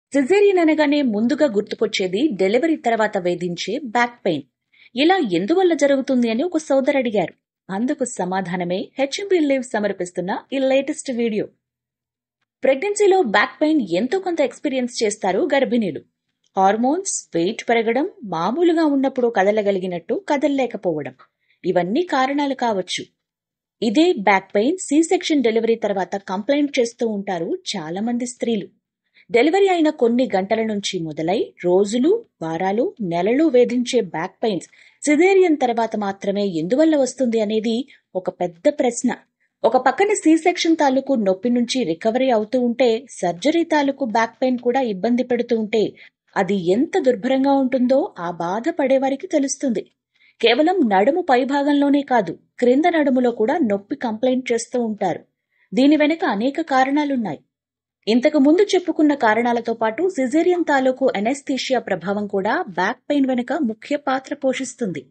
Caesarean అనగానే ముందుగా గుర్తుకొచ్చేది delivery తర్వాత వేధించే బ్యాక్ పెయిన్. ఇలా ఎందువల్ల జరుగుతుంది అని ఒక సోదరు అడిగారు. అందుకు సమాధానమే హెచ్ఎంబీ లీవ్ సమర్పిస్తున్న ఈ లేటెస్ట్ వీడియో. ప్రెగ్నెన్సీలో బ్యాక్ పెయిన్ ఎంతో కొంత ఎక్స్పీరియన్స్ చేస్తారు గర్భిణీలు. హార్మోన్స్, వెయిట్ పెరగడం, మామూలుగా ఉన్నప్పుడు కదలగలిగినట్టు కదలలేకపోవడం, ఇవన్నీ కారణాలు కావచ్చు. ఇదే back pain C section delivery తర్వాత కంప్లైంట్ చేస్తూ ఉంటారు చాలా మంది స్త్రీలు. డెలివరీ అయిన కొన్ని గంటల నుంచి మొదలై రోజులు, వారాలు, నెలలు వేధించే బ్యాక్ పెయిన్స్ సిజేరియన్ తర్వాత మాత్రమే ఎందువల్ల వస్తుంది అనేది ఒక పెద్ద ప్రశ్న. ఒక పక్కన సి సెక్షన్ తాలూకు నొప్పి నుంచి రికవరీ అవుతూ ఉంటే, సర్జరీ తాలూకు బ్యాక్ పెయిన్ కూడా ఇబ్బంది పెడుతూ ఉంటే అది ఎంత దుర్భరంగా ఉంటుందో ఆ బాధ పడేవారికి తెలుస్తుంది. కేవలం నడుము పైభాగంలోనే కాదు, క్రింద నడుములో కూడా నొప్పి కంప్లైంట్ చేస్తూ ఉంటారు. దీని వెనుక అనేక కారణాలున్నాయి. ఇంతకు ముందు చెప్పుకున్న కారణాలతో పాటు సిజేరియన్ తాలూకు ఎనెస్థీషియా ప్రభావం కూడా బ్యాక్ పెయిన్ వెనుక ముఖ్య పాత్ర పోషిస్తుంది.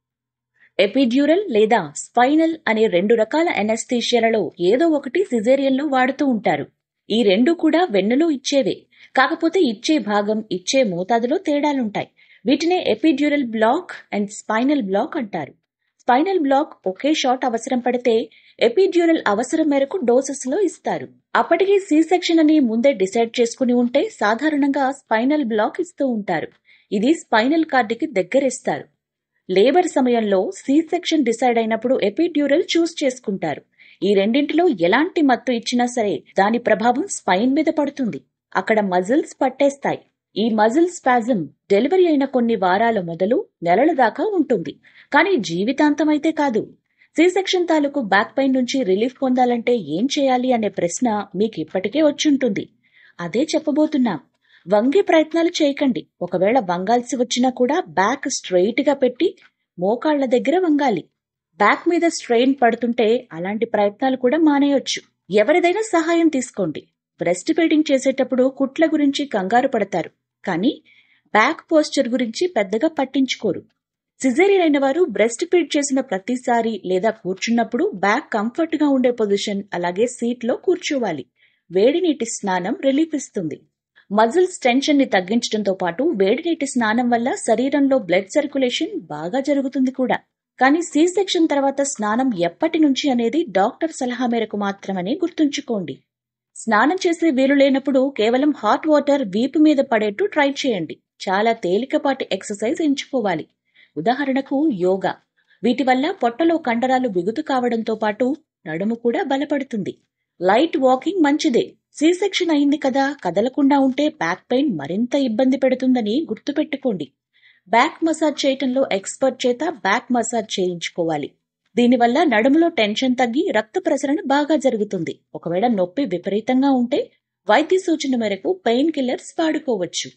ఎపిడ్యూరల్ లేదా స్పైనల్ అనే 2 రకాల ఎనెస్థీషియాలలో ఏదో ఒకటి సిజేరియన్లో వాడుతూ ఉంటారు. ఈ రెండు కూడా వెన్నులో ఇచ్చేవే, కాకపోతే ఇచ్చే భాగం, ఇచ్చే మోతాదులో తేడాలుంటాయి. వీటినే epidural block and spinal block అంటారు. స్పైనల్ బ్లాక్ ఒకే షాట్ అవసరం పడితే ఎపిడ్యూరల్ అవసరం మేరకు డోసెస్ లో ఇస్తారు. అప్పటికి సి సెక్షన్ అని ముందే డిసైడ్ చేసుకుని ఉంటే సాధారణంగా స్పైనల్ బ్లాక్ ఇస్తూ ఉంటారు. ఇది స్పైనల్ కార్డుకి దగ్గరిస్తారు. లేబర్ సమయంలో సి సెక్షన్ డిసైడ్ అయినప్పుడు ఎపిడ్యూరల్ చూస్ చేసుకుంటారు. ఈ రెండింటిలో ఎలాంటి మత్తు ఇచ్చినా సరే దాని ప్రభావం స్పైన్ మీద పడుతుంది. అక్కడ మజిల్స్ పట్టేస్తాయి. ఈ మజిల్ స్పాజం డెలివరీ అయిన కొన్ని వారాల మొదలు నెలల దాకా ఉంటుంది, కానీ జీవితాంతం అయితే కాదు. సి సెక్షన్ తాలూకు బ్యాక్ పెయిన్ నుంచి రిలీఫ్ పొందాలంటే ఏం చేయాలి అనే ప్రశ్న మీకు ఇప్పటికే వచ్చుంటుంది. అదే చెప్పబోతున్నాం. వంగే ప్రయత్నాలు చేయకండి. ఒకవేళ వంగాల్సి వచ్చినా కూడా బ్యాక్ స్ట్రెయిట్ గా పెట్టి మోకాళ్ల దగ్గర వంగాలి. బ్యాక్ మీద స్ట్రెయిన్ పడుతుంటే అలాంటి ప్రయత్నాలు కూడా మానేయొచ్చు. ఎవరిదైనా సహాయం తీసుకోండి. బ్రెస్ట్ ఫీడింగ్ చేసేటప్పుడు కుట్ల గురించి కంగారు పడతారు, కానీ బ్యాక్ పోస్చర్ గురించి పెద్దగా పట్టించుకోరు. సిజేరియన్ అయిన వారు బ్రెస్ట్ ఫీడ్ చేసిన ప్రతిసారి లేదా కూర్చున్నప్పుడు బ్యాక్ కంఫర్ట్ గా ఉండే పొజిషన్, అలాగే సీట్ లో కూర్చోవాలి. వేడి నీటి స్నానం రిలీఫ్ ఇస్తుంది. మజిల్స్ టెన్షన్ ని తగ్గించడంతో పాటు వేడి నీటి స్నానం వల్ల శరీరంలో బ్లడ్ సర్క్యులేషన్ బాగా జరుగుతుంది కూడా. కానీ సి సెక్షన్ తర్వాత స్నానం ఎప్పటి నుంచి అనేది డాక్టర్ సలహా మేరకు మాత్రమని గుర్తుంచుకోండి. స్నానం చేసే వీలు లేనప్పుడు కేవలం హాట్ వాటర్ వీపు మీద పడేట్టు ట్రై చేయండి. చాలా తేలికపాటి ఎక్సర్సైజ్ ఎంచుకోవాలి. ఉదాహరణకు యోగా. వీటి వల్ల పొట్టలో కండరాలు బిగుతు కావడంతో పాటు నడుము కూడా బలపడుతుంది. లైట్ వాకింగ్ మంచిదే. సి సెక్షన్ అయింది కదా, కదలకుండా ఉంటే బ్యాక్ పెయిన్ మరింత ఇబ్బంది పెడుతుందని గుర్తుపెట్టుకోండి. బ్యాక్ మసాజ్ చేయటంలో ఎక్స్పర్ట్ చేత బ్యాక్ మసాజ్ చేయించుకోవాలి. దీనివల్ల నడుములో టెన్షన్ తగ్గి రక్త ప్రసరణ బాగా జరుగుతుంది. ఒకవేళ నొప్పి విపరీతంగా ఉంటే వైద్య సూచన మేరకు పెయిన్ కిల్లర్స్ వాడుకోవచ్చు.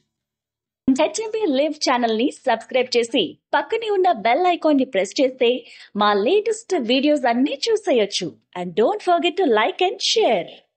హెచ్ఎంబీ లివ్ ఛానల్ ని సబ్స్క్రైబ్ చేసి పక్కనే ఉన్న బెల్ ఐకాన్ ని ప్రెస్ చేస్తే మా లేటెస్ట్ వీడియోస్ అన్ని చూసేయొచ్చు. And don't forget to like and share.